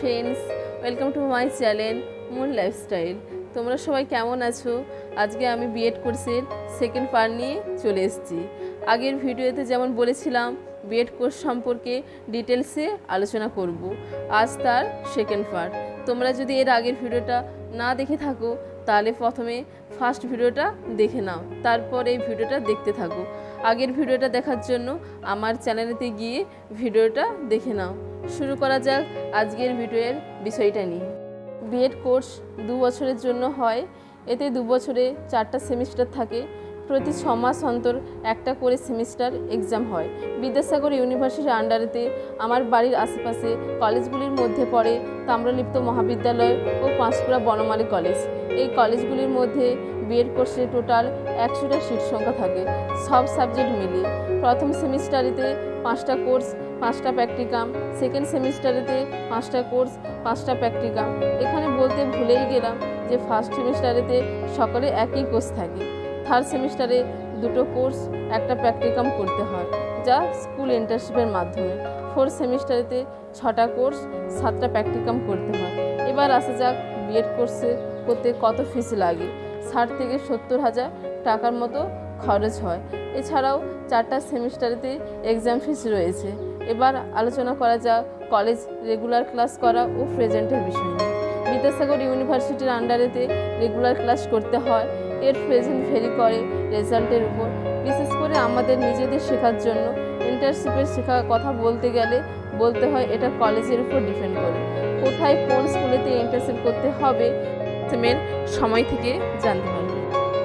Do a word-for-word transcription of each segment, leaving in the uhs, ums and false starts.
Friends, welcome to my channel Moon Lifestyle. তোমরা সবাই কেমন আছো? আজকে আমি বিএড কোর্সের সেকেন্ড পার্ট নিয়ে চলে এসেছি। আগের ভিডিওতে যেমন বলেছিলাম বিএড কোর্স সম্পর্কে ডিটেলসে আলোচনা করব, আজ তার সেকেন্ড পার্ট। তোমরা যদি এর আগের ভিডিওটা না দেখে থাকো তাহলে প্রথমে ফার্স্ট ভিডিওটা দেখে নাও, তারপর এই ভিডিওটা দেখতে থাকো। আগের ভিডিওটা দেখার জন্য আমার চ্যানেলেতে গিয়ে ভিডিওটা দেখে নাও। শুরু করা যাক আজকের ভিডিওর বিষয়টা নিয়ে। বিএড কোর্স দু বছরের জন্য হয়। এতে দু বছরে চারটা সেমিস্টার থাকে, প্রতি ছ মাস অন্তর একটা করে সেমিস্টার এক্সাম হয়। বিদ্যাসাগর ইউনিভার্সিটির আন্ডারেতে আমার বাড়ির আশেপাশে কলেজগুলির মধ্যে পড়ে তাম্রলিপ্ত মহাবিদ্যালয় ও পাঁশকুড়া বনমালী কলেজ। এই কলেজগুলির মধ্যে বিএড কোর্সে টোটাল একশোটা সিট সংখ্যা থাকে, সব সাবজেক্ট মিলিয়ে। প্রথম সেমিস্টারেতে পাঁচটা কোর্স, পাঁচটা প্র্যাকটিকাম। সেকেন্ড সেমিস্টারেতে পাঁচটা কোর্স, পাঁচটা প্র্যাকটিকাম। এখানে বলতে ভুলেই গেলাম যে ফার্স্ট সেমিস্টারেতে সকলে একই কোর্স থাকে। থার্ড সেমিস্টারে দুটো কোর্স, একটা প্র্যাকটিকাম করতে হয়, যা স্কুল ইন্টার্নশিপের মাধ্যমে। ফোর্থ সেমিস্টারেতে ছটা কোর্স, সাতটা প্র্যাকটিকাম করতে হয়। এবার আসা যাক বিএড কোর্সে করতে কত ফিস লাগে। ষাট থেকে সত্তর হাজার টাকার মতো খরচ হয়। এছাড়াও চারটা সেমিস্টারেতে এক্সাম ফিস রয়েছে। এবার আলোচনা করা যাক কলেজ রেগুলার ক্লাস করা ও প্রেজেন্টের বিষয় নিয়ে। বিদ্যাসাগর ইউনিভার্সিটির আন্ডারেতে রেগুলার ক্লাস করতে হয়। এর প্রেজেন্ট ভেরি করে রেজাল্টের উপর। বিশেষ করে আমাদের নিজেদের শেখার জন্য ইন্টার্নশিপের শেখার কথা বলতে গেলে বলতে হয় এটা কলেজের উপর ডিপেন্ড করে। কোথায় কোন স্কুলেতে ইন্টার্নশিপ করতে হবে সেমের সময় থেকে জানতে হবে।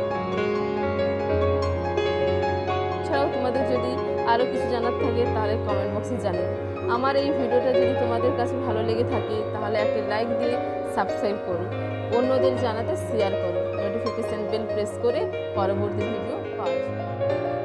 এছাড়াও তোমাদের যদি আরও কিছু জানার থাকে তাহলে কমেন্ট বক্সে জানিও। আমার এই ভিডিওটা যদি তোমাদের কাছে ভালো লেগে থাকে তাহলে একটা লাইক দিয়ে সাবস্ক্রাইব করো, অন্যদের জানাতে শেয়ার করো, নোটিফিকেশান বেল প্রেস করে পরবর্তী ভিডিও পাওয়া যায়।